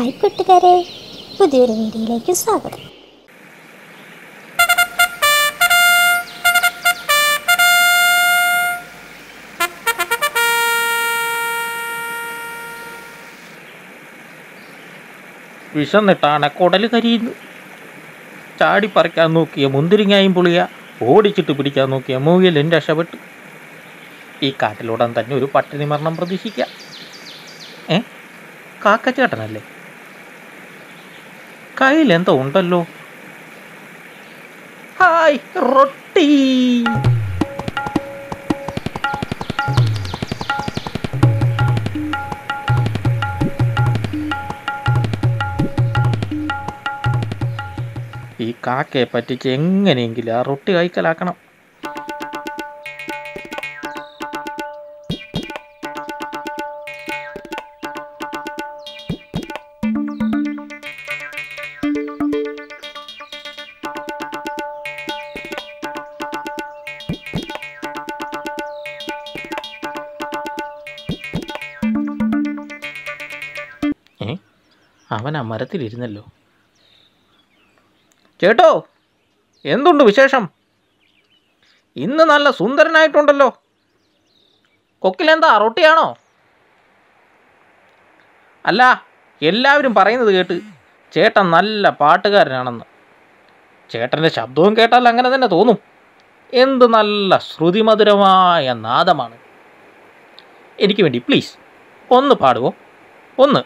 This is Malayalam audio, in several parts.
ഹായ് കൂട്ടുകാരെ, പുതിയൊരു വീഡിയോയിലേക്ക് സ്വാഗതം. വിശന്നിട്ടാണ് കുടൽ കരിയുന്നു. ചാടി പറിക്കാൻ നോക്കിയ മുന്തിരിങ്ങായും പുളിയ ഓടിച്ചിട്ട് പിടിക്കാൻ നോക്കിയ മൂവിലും രക്ഷപ്പെട്ടു. ഈ കാട്ടിലുടൻ തന്നെ ഒരു പട്ടിണി മരണം പ്രതീക്ഷിക്കാം. കാക്കച്ചേട്ടനല്ലേ? കയ്യിലെന്തോ ഉണ്ടല്ലോ. ഹായ്, റൊട്ടി. ഈ കാക്കയെ പറ്റിച്ച് എങ്ങനെയെങ്കിലും ആ റൊട്ടി കൈക്കലാക്കണം. അവൻ ആ മരത്തിലിരുന്നല്ലോ. ചേട്ടോ, എന്തുണ്ട് വിശേഷം? ഇന്ന് നല്ല സുന്ദരനായിട്ടുണ്ടല്ലോ. കൊക്കിലെന്താ, റൊട്ടിയാണോ? അല്ല, എല്ലാവരും പറയുന്നത് കേട്ട് ചേട്ടൻ നല്ല പാട്ടുകാരനാണെന്ന്. ചേട്ടൻ്റെ ശബ്ദവും കേട്ടാൽ അങ്ങനെ തന്നെ തോന്നും. എന്ത് നല്ല ശ്രുതിമധുരമായ നാദമാണ്. എനിക്ക് വേണ്ടി പ്ലീസ് ഒന്ന് പാടുവോ? ഒന്ന്.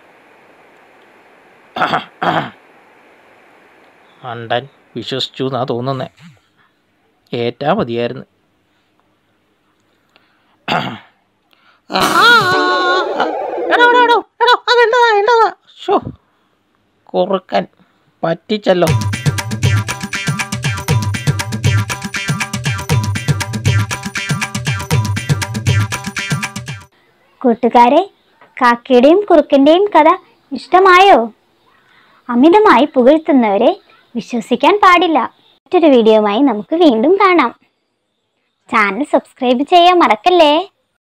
അണ്ടൻ വിശ്വസിച്ചു എന്നാ തോന്നുന്നേ. ഏറ്റാ മതിയായിരുന്നു. കുറുക്കൻ പറ്റിച്ചല്ലോ. കൂട്ടുകാരെ, കാക്കയുടെയും കുറുക്കൻ്റെയും കഥ ഇഷ്ടമായോ? അമിതമായി പുകഴ്ത്തുന്നവരെ വിശ്വസിക്കാൻ പാടില്ല. മറ്റൊരു വീഡിയോയുമായി നമുക്ക് വീണ്ടും കാണാം. ചാനൽ സബ്സ്ക്രൈബ് ചെയ്യാൻ മറക്കല്ലേ.